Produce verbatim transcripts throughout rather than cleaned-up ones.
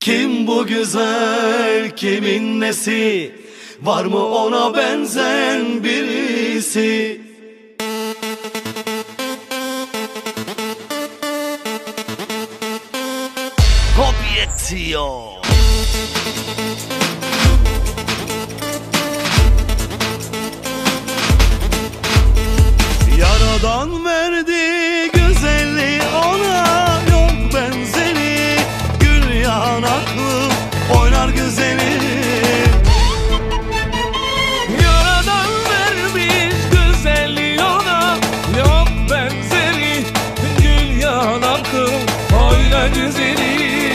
Kim bu güzel, kimin nesi? Var mı ona benzen birisi? Obiezione. Yaradan verdi güzelliği ona, yok benzeri. Gül yanaklı oynar güzeli. Yaradan vermiş güzelliği ona, yok benzeri. Gül yanaklı oynar güzeli.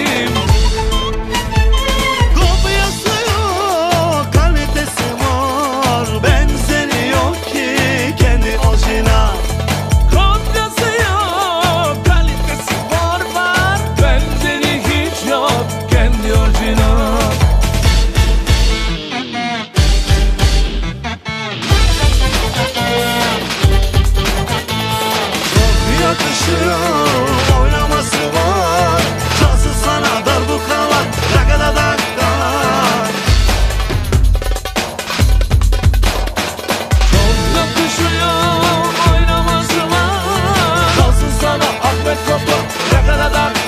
Oynaması var, çalsın sana darbukalar, ragaladaklar. Çok yakışıyor, oynaması var, çalsın sana Ahmet Koko, ragaladaklar.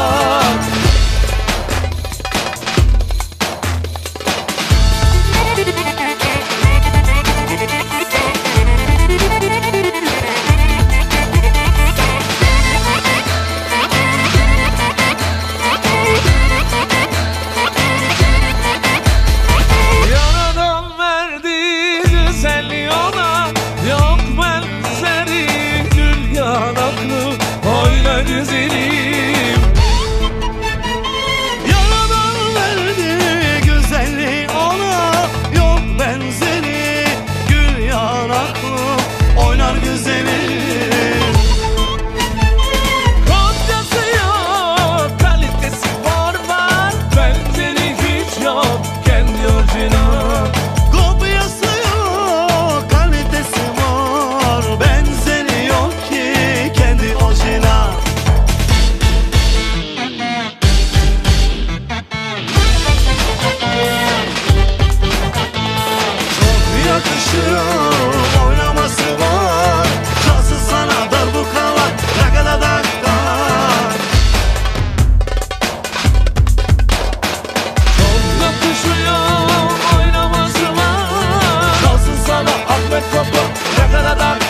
Güzelim. Yaradan verdi güzelliği ona, yok benzeri. Gül yanaklı oynar güzelim. Kopyası yok, kalitesi var var, benzeri hiç yok, kendi orijinal. Kopyası yok, kalitesi var, benzeri yok ki kendi orijinal. Yakışıyor, oynaması var, çalsın sana darbukalar, ragaladaklar. Çok yakışıyor, oynaması var, çalsın sana Ahmet Koko, ragaladaklar.